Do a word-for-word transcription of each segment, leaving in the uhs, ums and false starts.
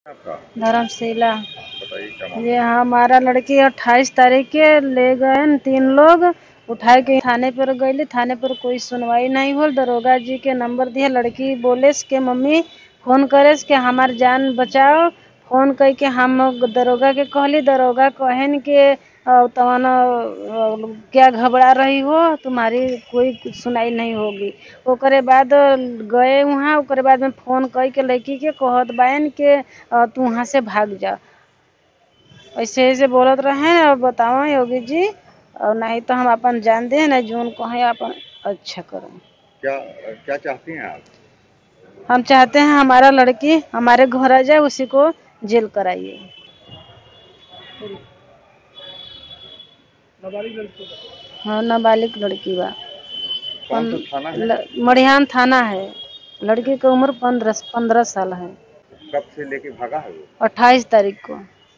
आपका धर्मशिला। बताइए क्या मामला ये है? हमारा लड़की अट्ठाईस तारीख के ले गए न तीन लोग उठाए के थाने पर गई। थाने पर कोई सुनवाई नहीं होल। दरोगा जी के नंबर दिए। लड़की बोले के मम्मी फोन करे के हमार जान बचाओ। फोन कई के हम दरोगा के कहली। दरोगा कहन के तवन क्या घबरा रही हो, तुम्हारी कोई सुनाई नहीं होगी। ओकरे बाद गए वहाँ। ओकरे बाद में फोन कई के लड़की के कहत बायन के तू वहाँ से भाग जा। ऐसे ऐसे बोलत रहे। और बताओ योगी जी, और नहीं तो हम अपन जान दे न जोन कहें अपन अच्छा करें। क्या क्या चाहती हैं आप? हम चाहते हैं हमारा लड़की हमारे घर आ जाए, उसी को जेल कराइए। हाँ, नाबालिग लड़की बा। कौन सा थाना है? मड़िहान थाना है। लड़की की उम्र पंद्रह पंद्रह साल है। कब से लेके भागा है वो? अट्ठाईस तारीख को।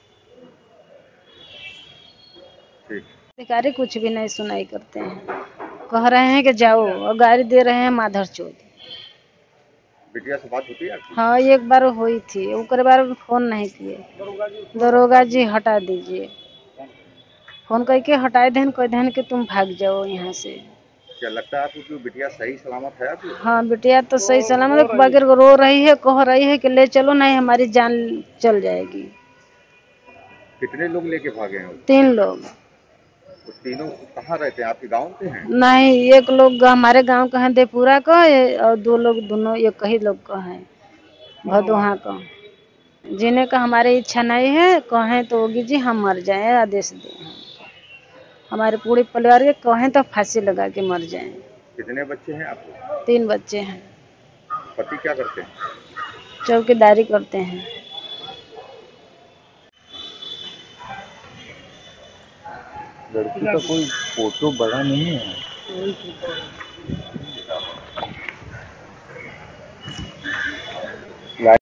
ठीक। अधिकारी कुछ भी नहीं सुनाई करते हैं। कह रहे हैं कि जाओ, और गाड़ी दे रहे हैं माधर चौथ। बिटिया से बात होती है आपकी? हाँ, एक बार हुई थी। उसके बाद फोन नहीं किए। दरोगा जी हटा दीजिए। फोन करके हटाए देन, कह देन कि तुम भाग जाओ यहाँ से। क्या लगता है आपको कि बिटिया सही सलामत है आपकी? हाँ, बिटिया तो सही सलामत है। बगैर रो रही है, कह रही है कि ले चलो, नहीं हमारी जान चल जाएगी। कितने लोग लेके भागे हैं? तीन लोग। वो तीनों कहाँ रहते हैं? आपके गांव के हैं? नहीं, एक लोग हमारे गांव का है देपुरा का, और दो लोग दोनों एक ही लोग का है भदोहा का। जीने का हमारी इच्छा नहीं है। कहें तो होगी जी हम मर जाएं, आदेश दें। हमारे पूरे परिवार के कहें तो फांसी लगा के मर जाएं। कितने बच्चे हैं आपको? तीन बच्चे हैं। पति क्या करते हैं? चौकीदारी करते हैं। लड़की का कोई फोटो बड़ा नहीं है।